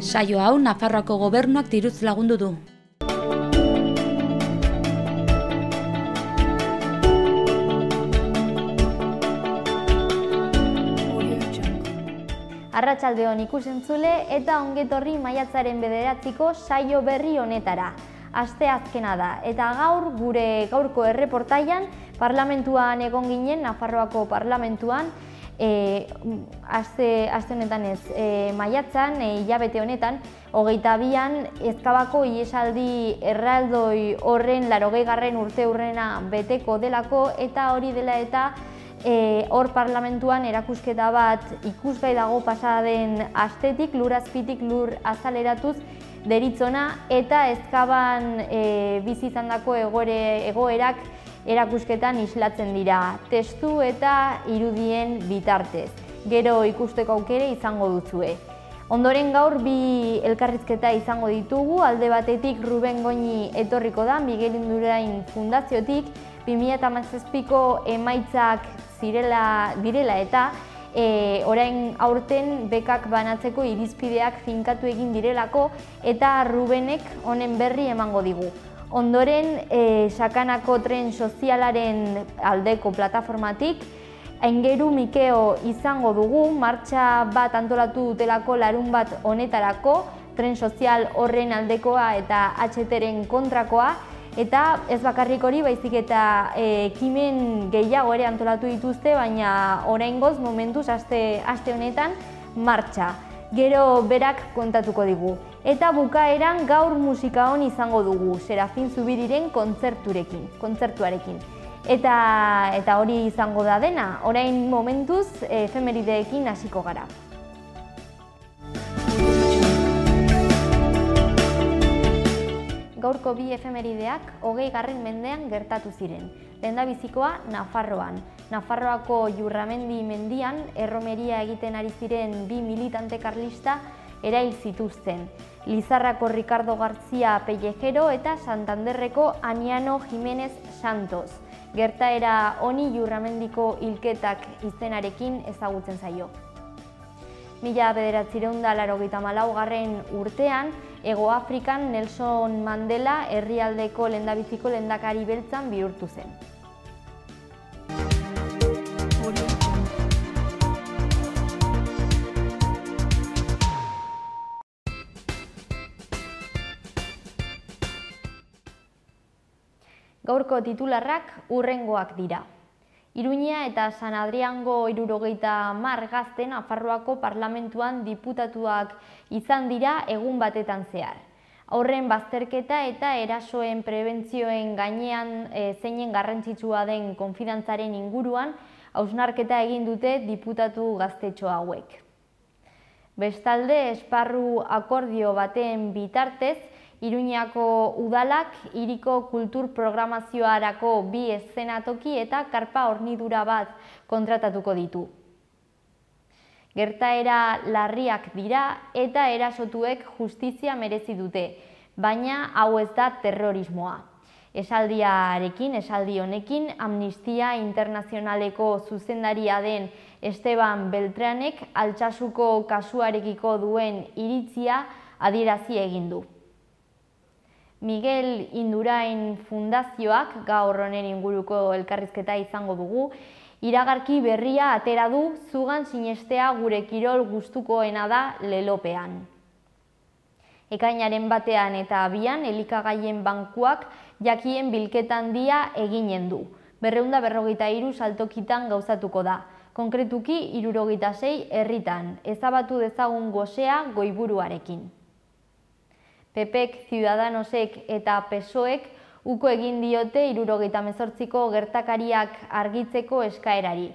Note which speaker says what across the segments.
Speaker 1: Saio hau Nafarroako gobernuak diruz lagundu du.
Speaker 2: Arratsaldeon ikusentzule eta ongetorri maiatzaren 9ko saio berri honetara. Asteazkena da eta gaur gure gaurko erreportaian parlamentuan egon ginen, Nafarroako parlamentuan, aste honetan ez, maiatzan, hilabete honetan, 22an Ezkabako ihesaldi erraldoi horren 80. urte hurrena beteko delako, eta hori dela eta hor parlamentuan erakusketa bat ikusgai dago pasa den astetik, lur azpitik lur azaleratuz deritzona, eta Ezkaban bizi izandako egoerak erakusketan islatzen dira, testu eta irudien bitartez. Gero ikusteko aukere izango duzue. Ondoren gaur bi elkarrizketa izango ditugu, alde batetik Ruben Goñi etorriko da, Miguel Indurain Fundaziotik, 2017ko emaitzak direla eta orain aurten bekak banatzeko irizpideak finkatu egin direlako, eta Rubenek honen berri emango digu. Ondoren, Sakanako tren sozialaren aldeko plataformatik, Aingeru Mikeo izango dugu, martxa bat antolatu dutelako larunbat honetarako, tren sozial horren aldekoa eta HTren kontrakoa, eta ez bakarrik hori, baizik eta ekimen gehiago ere antolatu dituzte, baina oraingoz momentuz aste honetan martxa. Gero berak kontatuko digu. Eta bukaeran gaur musika on izango dugu, Serafin Zubiriren kontzertuarekin. Eta hori izango da dena, orain momentuz efemerideekin hasiko gara. Gaurko bi efemerideak 20. mendean gertatu ziren. Lehendabizikoa Nafarroan. Nafarroako Jurramendi mendian erromeria egiten ari ziren bi militante karlista erail zituzten. Lizarrako Ricardo García Pellejero eta Santanderreko Aniano Jiménez Santos. Gertaera honi Jurramendiko hilketak izenarekin ezagutzen zaio. 1984 urtean, Hego Afrikan Nelson Mandela herrialdeko lehendabiziko lehendakari beltzan bihurtu zen. Gaurko titularrak hurrengoak dira. Iruña eta San Adriango 70 gazte Nafarroako parlamentuan diputatuak izan dira egun batetan zehar. Haurren bazterketa eta erasoen prebentzioen gainean zeinen garrantzitsua den konfidantzaren inguruan hausnarketa egin dute diputatu gaztetxo hauek. Bestalde, esparru akordio baten bitartez, Iruñako udalak hiriko kultur programazioarako bi eszenatoki eta karpa hornidura bat kontratatuko ditu. Gertaera larriak dira eta erasotuek justizia merezi dute, baina hau ez da terrorismoa. Esaldi honekin, Amnistia Internazionaleko zuzendaria den Esteban Beltranek Altsasuko kasuarekiko duen iritzia adierazi egin du. Miguel Indurain Fundazioak gaur honen inguruko elkarrizketa izango dugu, iragarki berria atera du, zugan sinestea gure kirol gustukoena da lelopean. Ekainaren 1 eta 2 elikagaien bankuak jakien bilketan handia eginen du. 243 saltokitan gauzatuko da, konkretuki 76 herritan, ezabatu dezagun gosea goiburuarekin. PPek, Ciudadanosek eta PSOek uko egin diote 78ko gertakariak argitzeko eskaerari.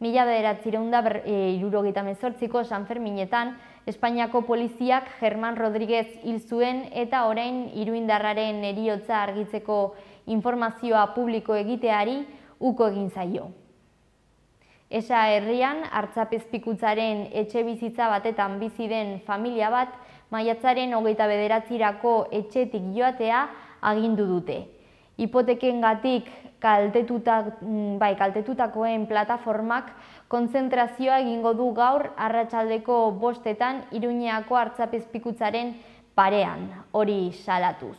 Speaker 2: 1978ko San Ferminetan, Espainiako poliziak Germán Rodríguez hil zuen eta orain iruindarraren heriotza argitzeko informazioa publiko egiteari uko egin zaio. Esa herrian, Artzapezpikutzaren etxebizitza batetan bizi den familia bat, maiatzaren 29rako etxetik joatea agindu dute. Hipotekengatik kaltetutakoen plataformak kontzentrazioa egingo du gaur arratsaldeko 5etan Iruñeako Artzapezpikutzaren parean, hori salatuz.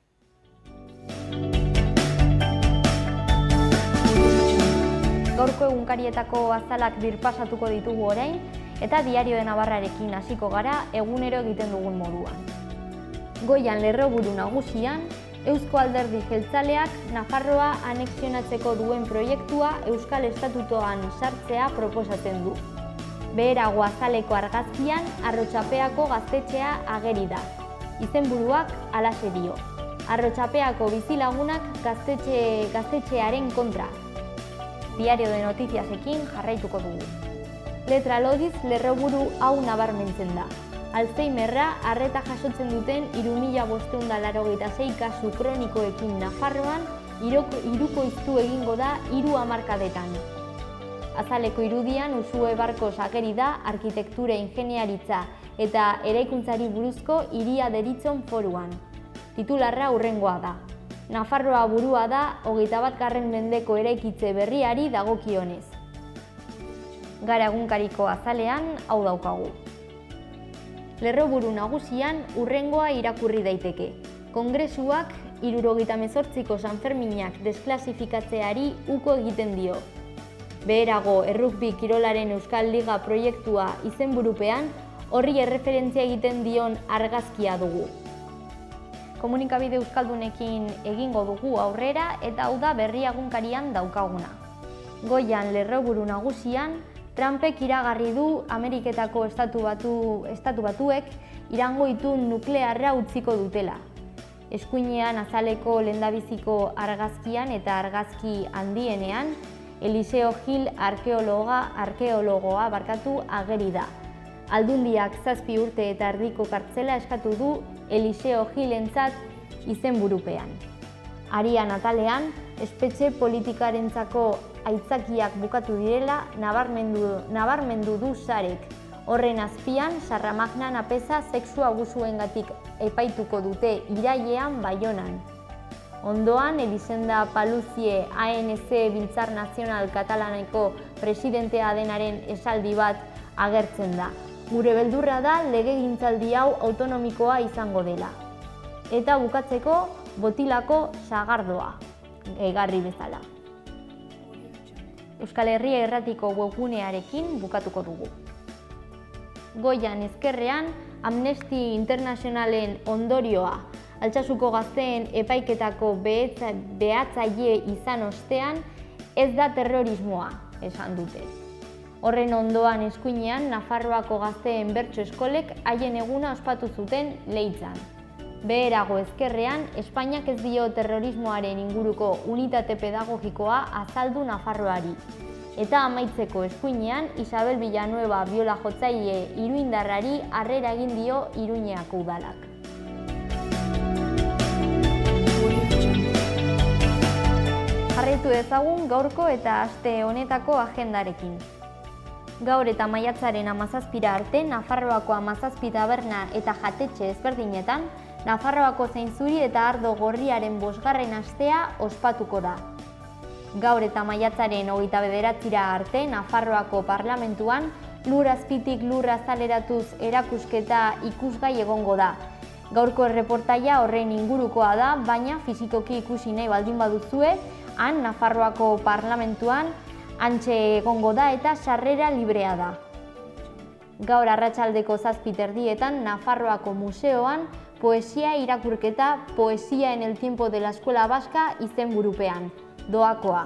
Speaker 2: Gaurko egunkarietako azalak birpasatuko ditugu orain, eta Diario de Navarrarekin hasiko gara egunero egiten dugun moduan. Goian lerroburu nagusian, Eusko Alderdi Jeltzaleak Nafarroa anexionatzeko duen proiektua Euskal Estatutuan sartzea proposatzen du. Beherago azaleko argazkian Arrotxapeako gaztetxea ageri da. Izenburuak halaxe dio. Arrotxapeako bizilagunak gaztetxearen kontra. Diario de Notiziasekin jarraituko dugu. Letra lodiz lerroburu hau nabarmentzen da. Alzheimerra arreta jasotzen duten 3.586 kasu kronikoekin Nafarroan hirukoiztu egingo da 3 hamarkadetan. Azaleko irudian Usue Barkos ageri da arkitektura, ingeniaritza eta eraikuntzari buruzko hiria deritzon foruan. Titularra hurrengoa da. Nafarroa burua da 21. mendeko eraikitze berriari dagokionez. Gara egunkariko azalean hau daukagu. Lerroburu nagusian hurrengoa irakurri daiteke. Kongresuak 78ko Sanferminak desklasifikatzeari uko egiten dio. Beherago errugbi kirolaren Euskal Liga proiektua izenburupean horri erreferentzia egiten dion argazkia dugu. Komunikabide euskaldunekin egingo dugu aurrera eta hau da berri egunkarian daukaguna. Goian lerroburu nagusian, Trumpek iragarri du Ameriketako Estatu Batuek Irango itun nuklearra utziko dutela. Eskuinean azaleko lehendabiziko argazkian eta argazki handienean, Eliseo Gil arkeologoa ageri da. Aldundiak 7 urte eta erdiko kartzela eskatu du Eliseo Gilentzat izenburupean. Arian atalean, espetxe politikarentzako aitzakiak bukatu direla nabarmendu du Sarek. Horren azpian, Sarramagna Napeza sexu abusuengatik epaituko dute irailean Baionan. Ondoan, Elisenda Paluzie ANC Biltzar Nazional Katalaneko presidentea denaren esaldi bat agertzen da. Gure beldurra da legegintzaldi hau autonomikoa izango dela. Eta bukatzeko, botilako sagardoa, egarri bezala. Euskal Herria Irratiko webgunearekin bukatuko dugu. Goian ezkerrean, Amnesty Internationalen ondorioa, Altsasuko gazteen epaiketako behatzaile izan ostean, ez da terrorismoa, esan dute. Horren ondoan eskuinean, Nafarroako gazteen bertso eskolek haien eguna ospatu zuten Leitzan. Beherago ezkerrean, Espainiak ez dio terrorismoaren inguruko unitate pedagogikoa azaldu Nafarroari. Eta amaitzeko eskuinean, Isabel Villanueva biola jotzaile iruindarrari harrera egin dio Iruñeako udalak. Jarraitu dezagun gaurko eta aste honetako agendarekin. Gaur eta maiatzaren 17 arte, Nafarroako 17 taberna eta jatetxe ezberdinetan, Nafarroako zainzuri eta ardo gorriaren 5. astea ospatuko da. Gaur eta maiatzaren 29 arte, Nafarroako parlamentuan, lur azpitik lur azaleratuz erakusketa ikusgai egongo da. Gaurko erreportaia horren ingurukoa da, baina fisikoki ikusi nahi baldin baduzue, han Nafarroako parlamentuan hantxe egongo da eta sarrera librea da. Gaur arratsaldeko 7:30 Nafarroako museoan poesia irakurketa Poesía en el tiempo de la Escuela Vasca izenburupean, doakoa.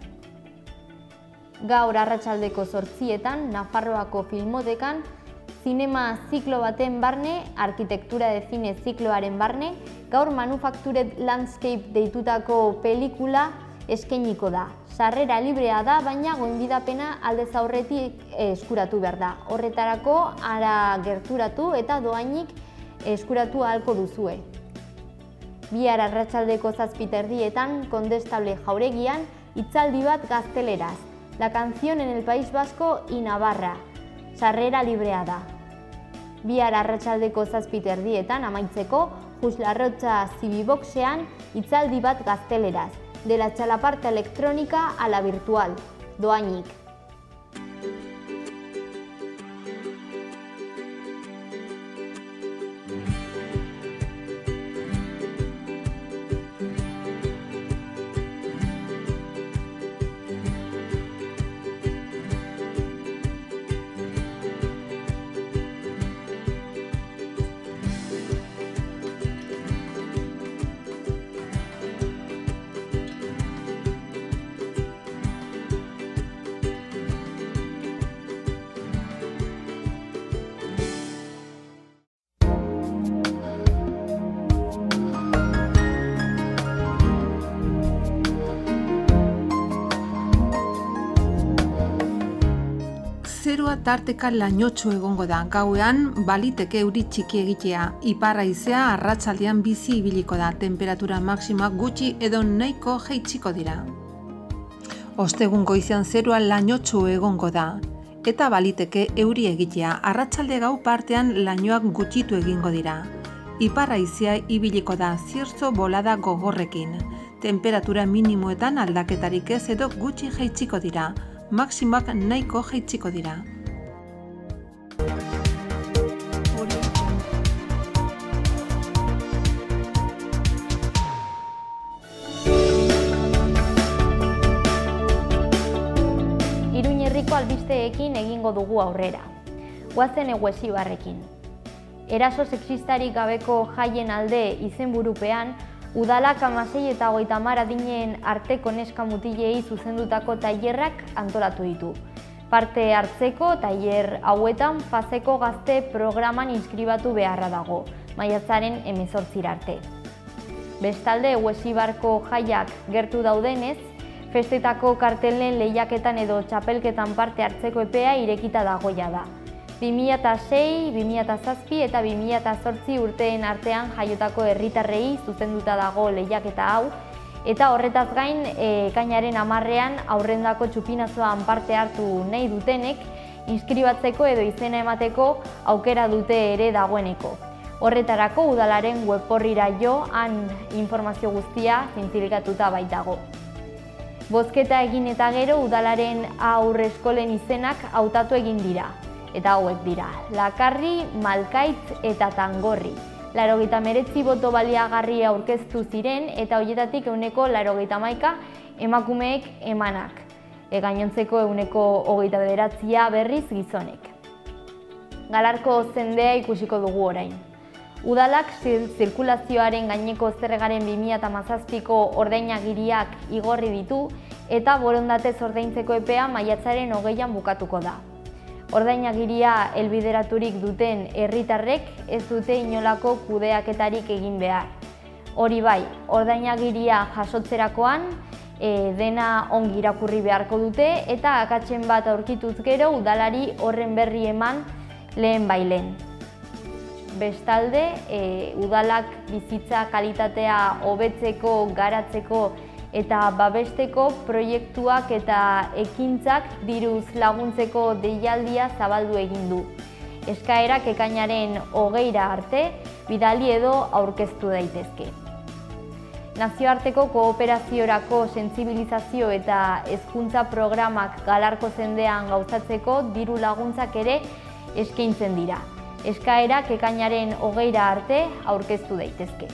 Speaker 2: Gaur arratsaldeko 8:00 Nafarroako Filmotekan zinema ziklo baten barne, arkitektura de cine zikloaren barne, gaur Manufactured Landscape deitutako pelikula eskainiko da. Sarrera librea da, baina gonbidapena aldez aurretik eskuratu behar da. Horretarako ara gerturatu eta doainik eskuratu ahalko duzue. Bihar arratsaldeko 7:30 Kondestable Jauregian hitzaldi bat gazteleraz. La canción en el País Vasco y Navarra. Sarrera librea da. Bihar arratsaldeko 7:30 amaitzeko Juslarrotxa Zibiboxean hitzaldi bat gazteleraz. de la txalaparta electrónica a la virtual, dohainik.
Speaker 3: Zerua tarteka lainotsu egongo da, gauean baliteke euri txiki egitea, ipar haizea arratsaldean bizi ibiliko da, temperatura maxima gutxi edo nahiko jaitsiko dira. Ostegun goizean zerua lainotsu egongo da, eta baliteke euri egitea, arratsalde gau partean lainoak gutxitu egingo dira. Ipar haizea ibiliko da, zierzo bolada gogorrekin, temperatura minimoetan aldaketarik ez edo gutxi jaitsiko dira, maximak nahiko jaitsiko dira.
Speaker 2: Iruña herriko albisteekin egingo dugu aurrera. Goazen Eguesibarrekin. Eraso sexistarik gabeko jaien alde izenburupean, Udalak 16 eta 30 adinen arteko neska mutilei zuzendutako tailerrak antolatu ditu. Parte hartzeko tailer hauetan fazeko gazte programan inskribatu beharra dago, maiatzaren 18 arte. Bestalde, Eguesibarko jaiak gertu daudenez, festetako kartelen lehiaketan edo txapelketan parte hartzeko epea irekita dagoia da. 2006, 2007 eta 2008 urteen artean jaiotako herritarrei zuzenduta dago lehiaketa hau, eta horretaz gain, ekainaren 10ean aurrendako txupinazoan parte hartu nahi dutenek, inskribatzeko edo izena emateko aukera dute ere dagoeneko. Horretarako udalaren web-orrira jo, han informazio guztia zintzilikatuta baitago. Bozketa egin eta gero udalaren haur-eskolen izenak hautatu egin dira. Eta hauek dira, Lakarri, Malkaitz eta Tangorri. 89 boto baliagarri aurkeztu ziren eta horietatik 89 emakumeek emanak. Gainontzeko 29 berriz gizonek. Galarko zendea ikusiko dugu orain. Udalak zirkulazioaren gaineko zergaren 2017ko ordainagiriak igorri ditu eta borondatez ordaintzeko epea maiatzaren 20an bukatuko da. Ordainagiria helbideraturik duten herritarrek ez dute inolako kudeaketarik egin behar. Hori bai, ordainagiria jasotzerakoan dena ongi irakurri beharko dute eta akatsen bat aurkituz gero udalari horren berri eman lehen bailen. Bestalde, udalak bizitza kalitatea hobetzeko, garatzeko eta babesteko proiektuak eta ekintzak diruz laguntzeko deialdia zabaldu egin du. Eskaerak ekainaren 20 arte bidali edo aurkeztu daitezke. Nazioarteko kooperaziorako sentsibilizazio eta hezkuntza programak Galarko zendean gauzatzeko diru laguntzak ere eskaintzen dira. Eskaerak ekainaren 20 arte aurkeztu daitezke.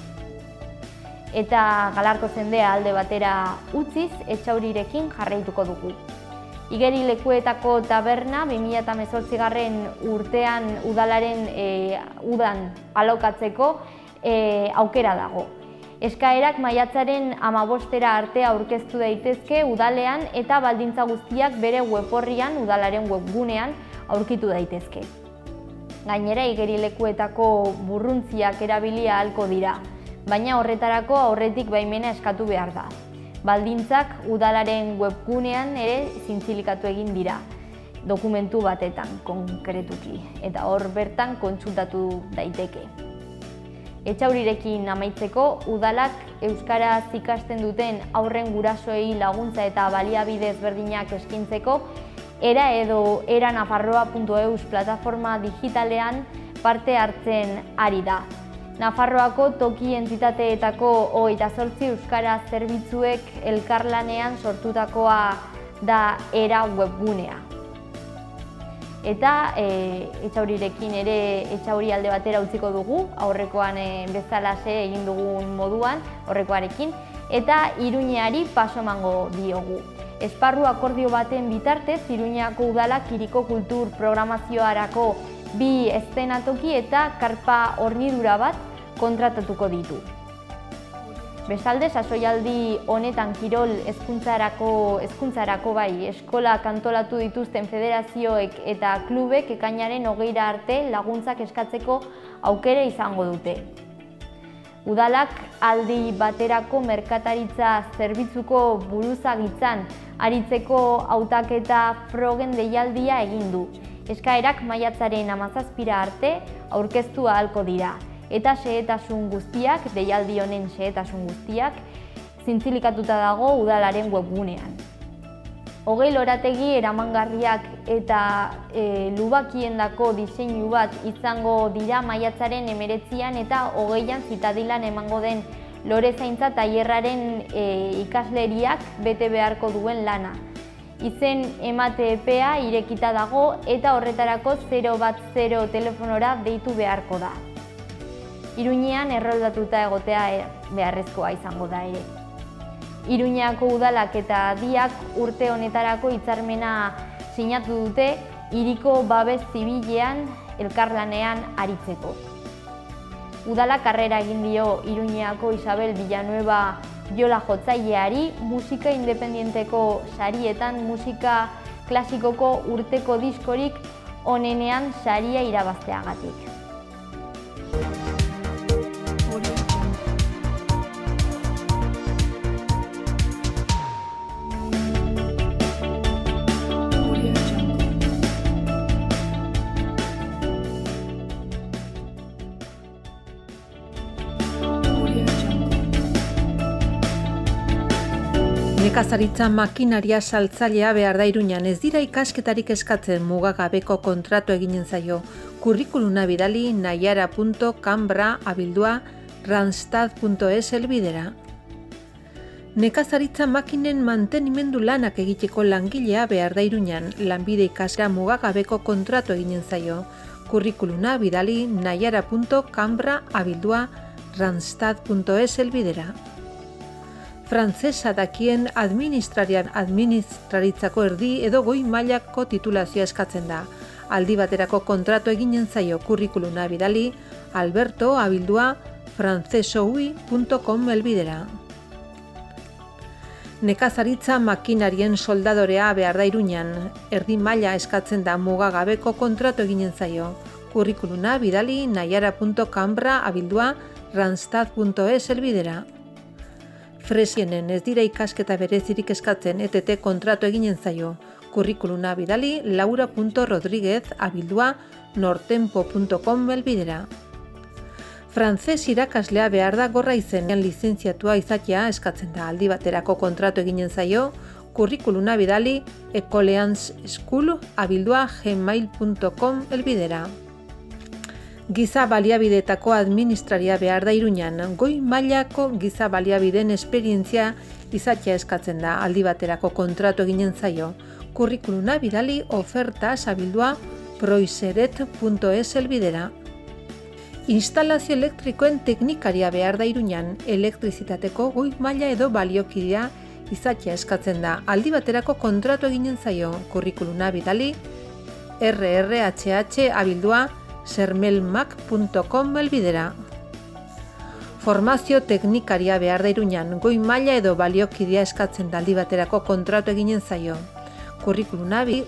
Speaker 2: Eta Galarko zendea alde batera utziz, Etxaurirekin jarraituko dugu. Igeri lekuetako taberna 2018 urtean udalaren udan alokatzeko aukera dago. Eskaerak maiatzaren 15 arte aurkeztu daitezke udalean eta baldintza guztiak bere web-orrian udalaren webgunean aurkitu daitezke. Gainera, igeri lekuetako burruntziak erabilia ahalko dira, baina horretarako aurretik baimena eskatu behar da. Baldintzak udalaren webgunean ere zintzilikatu egin dira, dokumentu batetan konkretuki, eta hor bertan kontsultatu daiteke. Etxaurirekin amaitzeko, udalak euskaraz ikasten duten haurren gurasoei laguntza eta baliabide ezberdinak eskaintzeko era edo eranafarroa.eus plataforma digitalean parte hartzen ari da. Nafarroako toki entitateetako 28 euskara zerbitzuek elkarlanean sortutakoa da ERA webgunea. Eta Etxaurirekin ere Etxauri alde batera utziko dugu, aurrekoan bezalaxe egin dugun moduan, aurrekoarekin, eta Iruñeari paso emango diogu. Esparru akordio baten bitartez, Iruñeako udalak hiriko kultur programazioarako 2 eszenatoki eta karpa hornidura bat kontratatuko ditu. Bestalde, sasoialdi honetan kirol hezkuntzarako bai, eskolak antolatu dituzten federazioek eta klubek ekainaren 20 arte laguntzak eskatzeko aukera izango dute. Udalak aldi baterako merkataritza zerbitzuko buruzagitzan aritzeko hautaketa frogen deialdia egin du. Eskaerak maiatzaren 17 arte aurkeztu ahalko dira. Eta xehetasun guztiak, deialdi honen xehetasun guztiak, zintzilikatuta dago udalaren webgunean. 20 lorategi eramangarriak eta lubakiendako diseinu bat izango dira maiatzaren 19an eta 20an Zitadilan emango den lorezaintza tailerraren ikasleriak bete beharko duen lana. Izen emate epea irekita dago eta horretarako 010 telefonora deitu beharko da. Iruñean erroldatuta egotea beharrezkoa izango da ere. Iruñeako udalak eta diak urte honetarako hitzarmena sinatu dute hiriko babes zibilean elkarlanean aritzeko. Udalak harrera egin dio Iruñeako Isabel Villanueva jola jotzaileari musika independienteko sarietan musika klasikoko urteko diskorik onenean saria irabazteagatik.
Speaker 3: Nekazaritza makinaria saltzailea behar da Iruñan, ez dira ikasketarik eskatzen, mugagabeko kontratu eginen zaio. Kurrikuluna bidali naiara.cambra@randstad.es helbidera. Nekazaritza makinen mantenimendu lanak egiteko langilea behar da Iruñan, lanbide ikaskera mugagabeko kontratu eginen zaio. Kurrikuluna bidali naiara.cambra@randstad.es helbidera. Frantsesa dakien administraritzako erdi edo goi mailako titulazioa eskatzen da. Aldi baterako kontratu eginen zaio. Kurrikuluna bidali alberto@francesoui.com helbidera. Nekazaritza makinarien soldadorea behar da Iruñan. Erdi maila eskatzen da, mugagabeko kontratu eginen zaio. Kurrikuluna bidali naiara.cambra@randstad.es helbidera. Fresienen ez dira ikasketa berezirik eskatzen, ETT kontratu eginen zaio. Kurrikuluna bidali laura.rodriguez@nortempo.com helbidera. Frantses irakaslea behar da Gorraizenean lizentziatua izatea eskatzen da. Aldi baterako kontratu eginen zaio. Kurrikuluna bidali ecoleanschool@gmail.com helbidera. Giza baliabideetako administraria behar da Iruñan, goi mailako giza baliabideen esperientzia izatea eskatzen da. Aldi baterako kontratu eginen zaio. Kurrikuluna bidali ofertas@proiseret.es helbidera. Instalazio elektrikoen teknikaria behar da Iruñan, elektrizitateko goi maila edo baliokidea izatea eskatzen da. Aldi baterako kontratu eginen zaio. Kurrikuluna bidali rrhh@sermelmac.com helbidera. Formazio teknikaria behar da Iruñan, goi maila edo baliokidea eskatzen da. Aldi baterako kontratu eginen zaio. Kurrikuluna bidali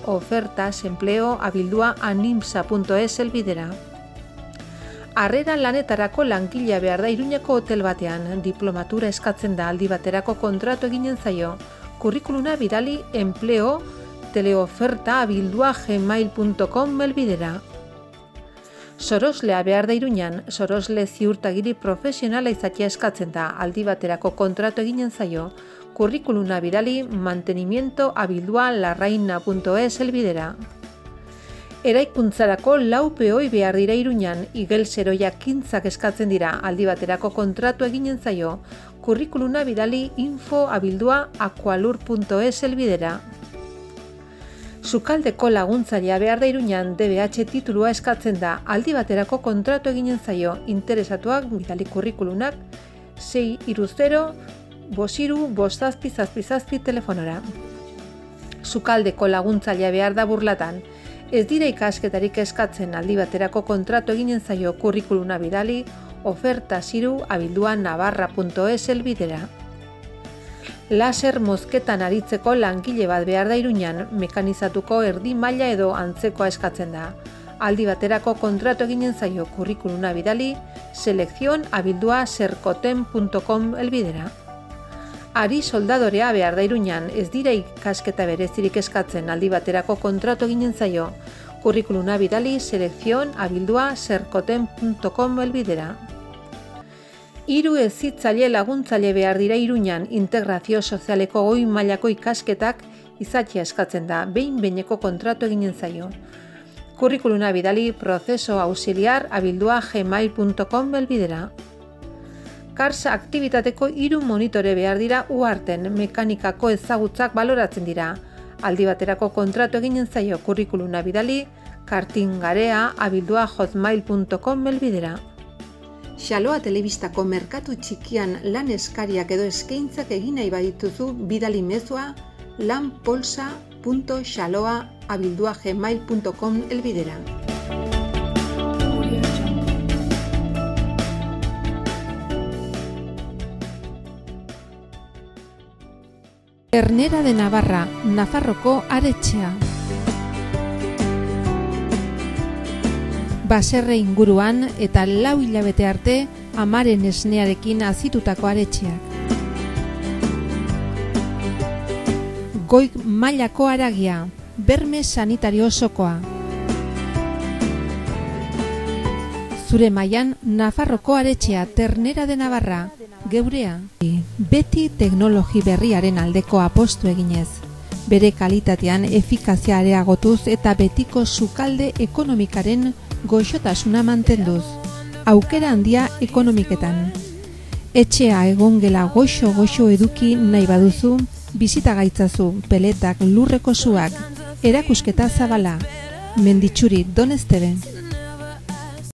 Speaker 3: ofertasempleo@animsa.es helbidera. Harrera lanetarako langilea behar da Iruñako hotel batean, diplomatura eskatzen da. Aldi baterako kontratu eginen zaio. Kurrikuluna bidali empleo-teleoferta@gmail.com helbidera. Soroslea behar da Iruñan, sorosle ziurtagiri profesionala izatea eskatzen da. Aldi baterako kontratu eginen zaio. Kurrikuluna bidali mantenimiento@larraina.es helbidera. Eraikuntzarako 4 peoi behar dira Iruñan, igelzeroia 15 eskatzen dira, aldi baterako kontratu eginen zaio, kurrikuluna bidali info@aqualur.es helbidera. Sukaldeko laguntzailea behar da Iruñan, DBH titulua eskatzen da, aldi baterako kontratu eginen zaio, interesatuak bidali kurrikulunak 630-53-57 telefonora. Sukaldeko laguntzailea behar da Burlatan, ez dira ikasketarik eskatzen, aldi baterako kontratu eginen zaio, kurrikuluna bidali ofertasiru@navarra.es helbidera. Laser mozketan aritzeko langile bat behar da Iruñan, mekanizatuko erdi maila edo antzekoa eskatzen da. Aldi baterako kontratu eginen zaio, kurrikuluna bidali selekzion@serkoten.com helbidera. Ari soldadorea behar da Iruñan, ez dira ikasketa berezirik eskatzen, aldi baterako kontratu eginen zaio, kurrikuluna bidali selekzion@serkoten.com helbidera. 3 hezitzaile laguntzaile behar dira Iruñan, integrazio sozialeko goi mailako ikasketak izatea eskatzen da, behin-behineko kontratu eginen zaio. Kurrikuluna bidali prozesoauxiliar@gmail.com helbidera. Kars aktibitateko 3 monitore behar dira Uharten, mekanikako ezagutzak baloratzen dira. Aldi baterako kontratu eginen zaio, kurrikuluna bidali kartingarea@hotmail.com helbidera. Xaloa telebistako merkatu txikian lan eskariak edo eskaintzak egin nahi badituzu, bidali mezua lanpolsa.xaloa@gmail.com helbidera. Ternera de Navarra, Nafarroko aretxea. Baserre inguruan eta 4 hilabete arte amaren esnearekin azitutako aretxeak. Goi mailako haragia, berme sanitario osokoa. Zure mailan Nafarroko aretxea, Ternera de Navarra, geurea. Beti teknologi berriaren aldeko apostu eginez. Bere kalitatean efikazia areagotuz eta betiko sukalde ekonomikaren goxotasuna mantenduz. Aukera handia ekonomiketan. Etxea egongela goxo eduki nahi baduzu, bizita gaitzazu, peletak, lurreko suak, erakusketa zabala. Menditxuri, Don Esteben.